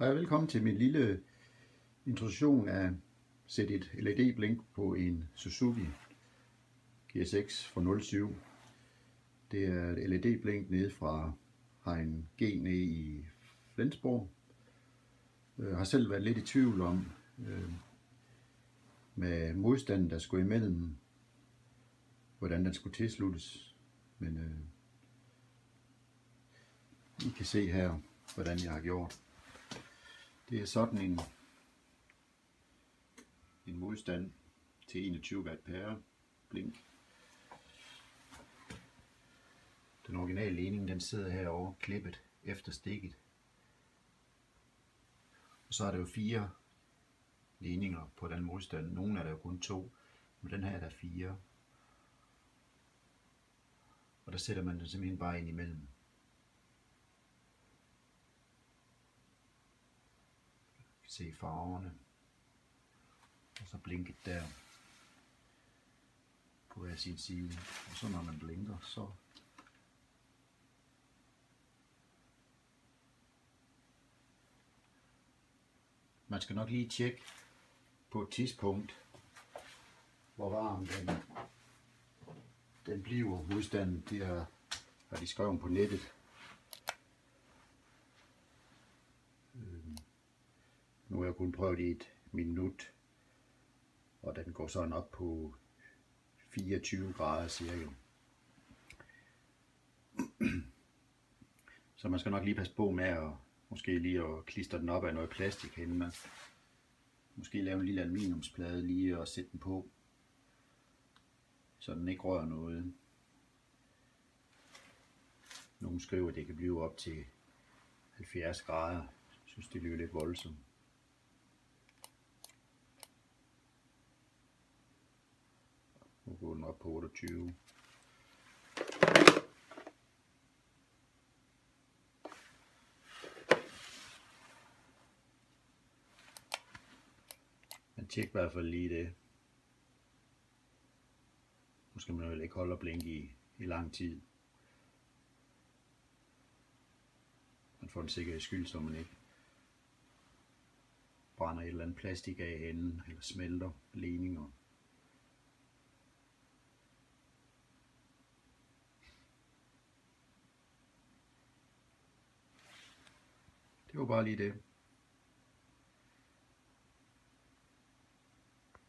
Hej og velkommen til min lille introduktion af at sætte et LED-blink på en Suzuki GSX fra 07. Det er et LED-blink nede fra Hein G nede i Flensborg. Jeg har selv været lidt i tvivl om med modstanden, der skulle imellem, hvordan den skulle tilsluttes. Men I kan se her, hvordan jeg har gjort. Det er sådan en modstand til 21 watt pære blink. Den originale ledning, den sidder herovre klippet efter stikket. Og så er der jo 4 ledninger på den modstand. Nogle er der jo kun 2, men den her er der 4. Og der sætter man den simpelthen bare ind imellem. Se farverne, og så blinket der på hver sin side, og så når man blinker, så man skal nok lige tjekke på et tidspunkt, hvor varm den bliver. Modstanden, det har de skrevet på nettet. Nu har jeg kun prøvet i et minut, og den går sådan op på 24 grader cirka. Så man skal nok lige passe på med at måske lige at klistre den op af noget plastik henne med. Måske lave en lille aluminiumsplade lige og sætte den på, så den ikke rører noget. Nogle skriver, at det kan blive op til 70 grader. Jeg synes, det lyder lidt voldsomt. Nu går den op på 28. Men tjek i hvert fald lige det. Nu skal man jo ikke holde og blinke i lang tid. Man får en sikkerheds skyld, så man ikke brænder et eller andet plastik af enden, eller smelter ledninger. Det var bare lige det.